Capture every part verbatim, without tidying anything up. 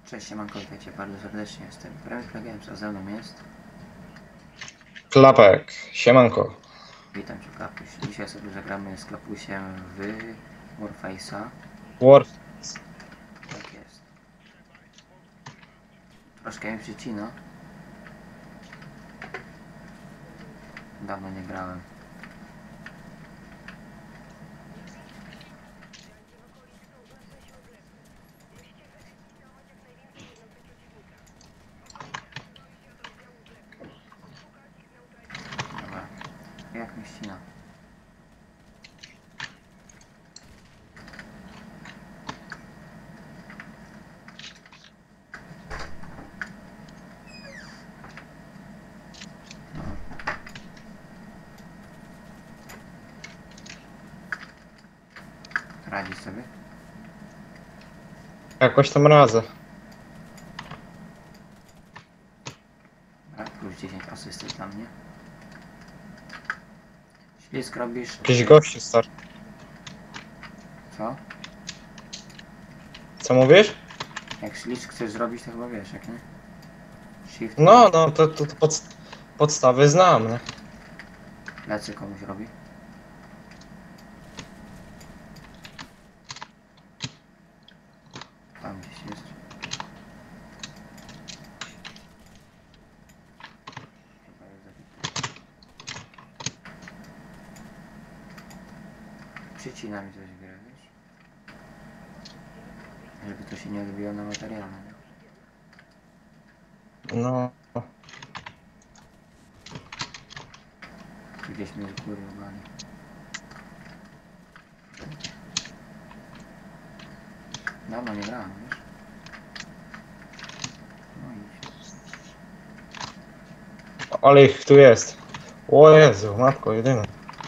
Cześć, siemanko, witajcie bardzo serdecznie, jestem Premier Games, a ze mną jest... Klapek, siemanko. Witam cię, Klapuś. Dzisiaj sobie zagramy z Klapusiem w Warface'a. War. Tak jest. Troszkę mi przycina. Dawno nie grałem. Dobra. Jak mi ścina? Radzisz sobie? Jakoś tam radzę. Tak, plus dziesięć asysty dla mnie. Ślizg robisz... Jakiś gościu stary. Co? Co mówisz? Jak ślizg chcesz zrobić, to chyba wiesz, jak nie? Shift. No, no, to, to, to podst podstawy znam, nie? Lecy komuś robi. Tam gdzieś jest. Chyba jest zabity. Przycina mi coś grę, wiesz? Żeby to się nie odbiło na materiale. No. Gdzieś mnie z góry uwali. Dawno nie grałem, wiesz? No idź. Ale ich tu jest. O Jezu, matko jedyna.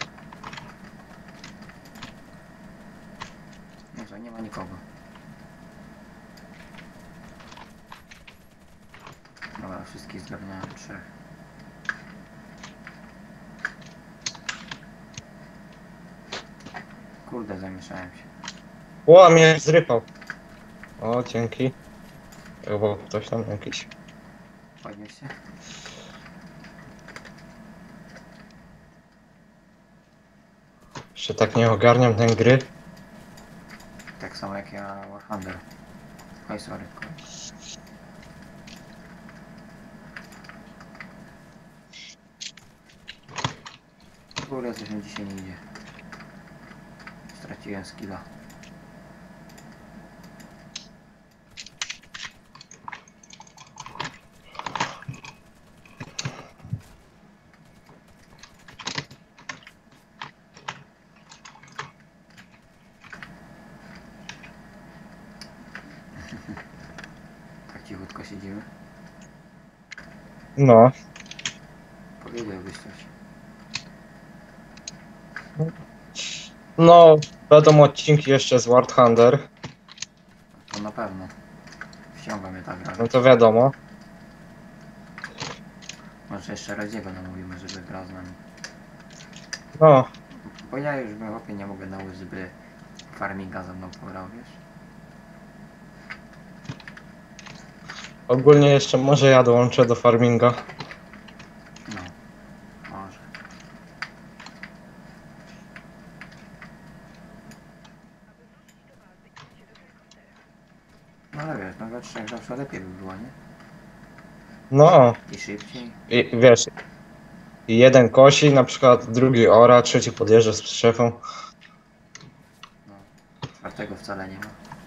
No co, nie ma nikogo. Dobra, wszystkich zgarniałem, trzech. Kurde, zamieszałem się. O, mnie zrypał. O, dzięki. Chyba ktoś tam jakiś. Podnieś się. Jeszcze tak nie ogarniam tej gry. Tak samo jak ja Warhammer. Oj, sorry. Kurde, coś mi dzisiaj nie idzie. Straciłem skilla. Tak cichutko siedzimy. No. Powiedziałbyś coś. No, będą odcinki jeszcze z War Thunder. To na pewno. Wciąga mnie ta gra. No to wiadomo. Może jeszcze Radziego namówimy, żeby grał z nami. No. Bo ja już w Europie nie mogę nałożyć, żeby farminga ze mną pograł, wiesz? Ogólnie jeszcze może ja dołączę do farminga. No. Może. No ale wiesz, no we trzech zawsze lepiej by było, nie? No. I szybciej. I wiesz, jeden kosi, na przykład drugi ora, trzeci podjeżdża z szefą. No. Czwartego wcale nie ma.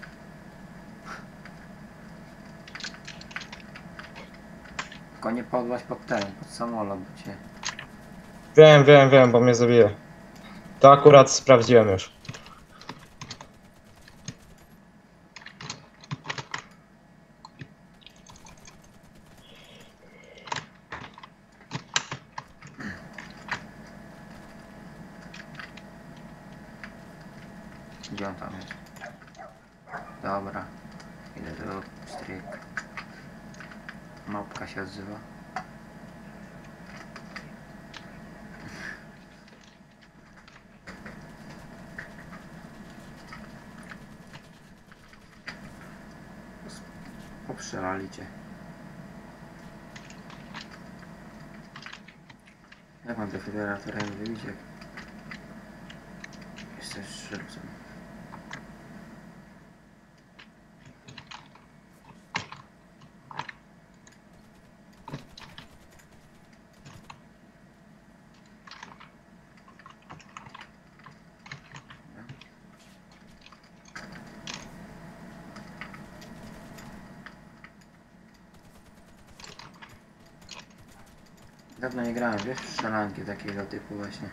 Tylko nie podłaś pod ten, pod samolot, bo cię... Wiem, wiem, wiem, bo mnie zabije. To akurat sprawdziłem już. Gdzie on tam jest? Dobra. Idę do stryk. Małpka się odzywa. Poprzelali cię. Jak mam defibrylatorem wybić, jak jesteś strzelcem? Dawno nie grałem, wiesz, w strzelanki takiego typu właśnie.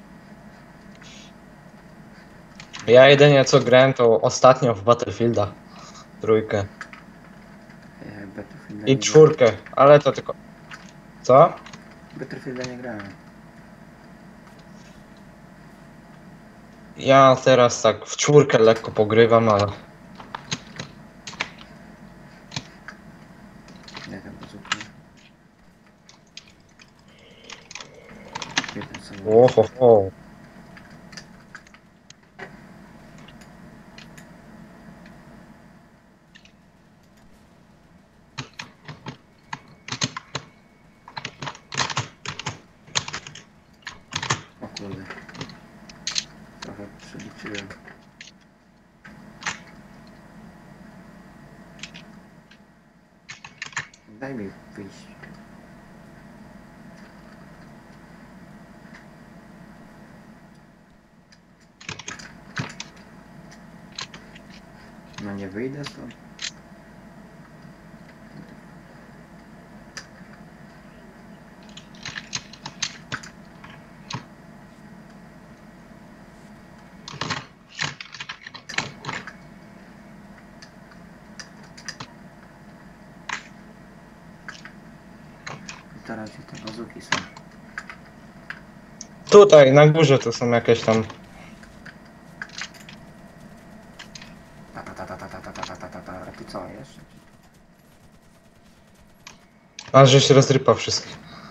Ja jedynie co grałem to ostatnio w Battlefielda. Trójkę. Ja Battlefielda I nie czwórkę, ale to tylko... Co? grałem. Battlefielda nie grałem. Ja teraz tak w czwórkę lekko pogrywam, ale... Nie tam bazooka. Gdzie ten samolot? Ohoho. O kurde. Trochę przeliczyłem. Daj mi wyjść. No nie wyjdę stąd. I teraz gdzie te bazuki są? Tutaj na górze to są jakieś tam... Ta ta ta ta ta ta ta ta ta ta ta. A ty co jeszcze? A żeś rozrypał wszystkie.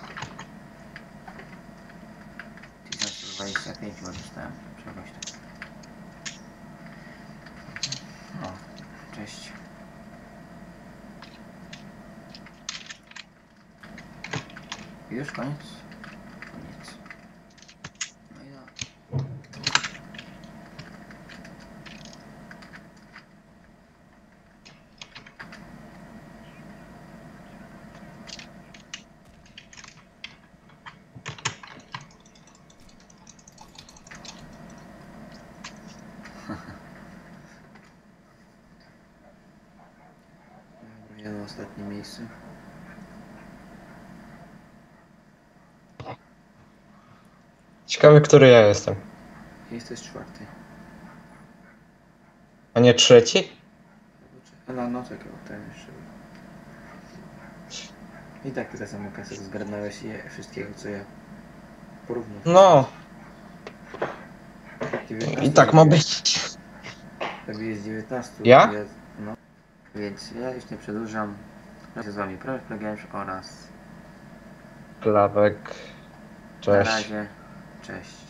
tysiąc dwadzieścia pięć chyba dostałem. Czegoś tam. O, cześć. Już koniec? Koniec. No i no. Dobra, ja na ostatnim miejscu. Ciekawe, który ja jestem. Jesteś czwarty. A nie trzeci? No, no czekaj, ten jeszcze. I tak tyle samo kasy zgarnąłeś je wszystkiego, co ja porównam. No. dziewiętnaście I tak ma być. Tobie jest dziewiętnaście. Ja? No. Więc ja już nie przedłużam. Razem z wami Projekt Games oraz Klawek. na Cześć. razie. Cześć.